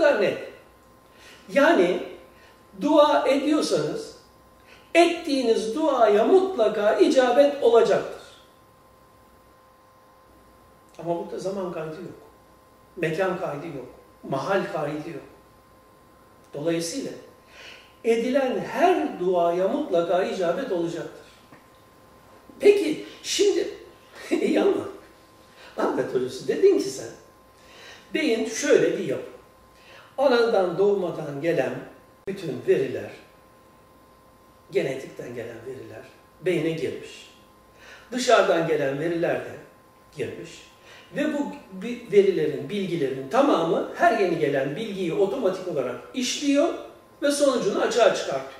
kadar net. Yani dua ediyorsanız ettiğiniz duaya mutlaka icabet olacaktır. Ama burada zaman kaydı yok. Mekan kaydı yok. Mahal kaydı yok. Dolayısıyla edilen her duaya mutlaka icabet olacaktır. Peki şimdi iyi ama Ahmet Hocası dedin ki sen beyin şöyle bir yapı. Anadan doğmadan gelen bütün veriler, genetikten gelen veriler beyne girmiş. Dışarıdan gelen veriler de girmiş. Ve bu verilerin, bilgilerin tamamı her yeni gelen bilgiyi otomatik olarak işliyor ve sonucunu açığa çıkartıyor.